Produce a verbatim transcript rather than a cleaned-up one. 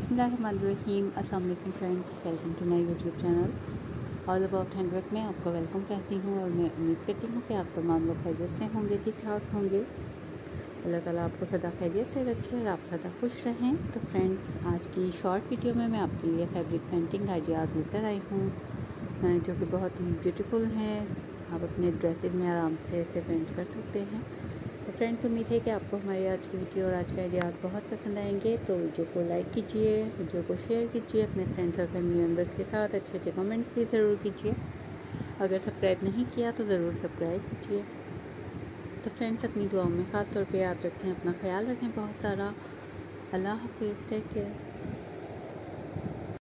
बिस्मिल्लाहिर्रहमानिर्रहीम। अस्सलाम वालेकुम friends, welcome to my YouTube channel all about handwork में आपको वेलकम कहती हूँ और मैं उम्मीद करती हूँ कि आप तमाम लोग खैरियत से होंगे, ठीक ठाक होंगे। अल्लाह ताला आपको सदा खैरियत से रखे और आप सदा खुश रहें। तो फ्रेंड्स, आज की शॉर्ट वीडियो में मैं आपके लिए फैब्रिक पेंटिंग आइडियाज़ लेकर आई हूँ जो कि बहुत ही ब्यूटीफुल हैं। आप अपने ड्रेसेस में आराम से इसे पेंट कर सकते हैं। तो फ्रेंड्स, उम्मीद है कि आपको हमारी आज की वीडियो और आज के आइडियाज़ बहुत पसंद आएंगे। तो वीडियो को लाइक कीजिए, वीडियो को शेयर कीजिए अपने फ्रेंड्स और फैमिली मेम्बर्स के साथ। अच्छे अच्छे कमेंट्स भी ज़रूर कीजिए। अगर सब्सक्राइब नहीं किया तो ज़रूर सब्सक्राइब कीजिए। तो फ्रेंड्स, अपनी दुआओं में ख़ास तौर पे याद रखें, अपना ख्याल रखें बहुत सारा। अल्लाह हाफिज़, टेक केयर।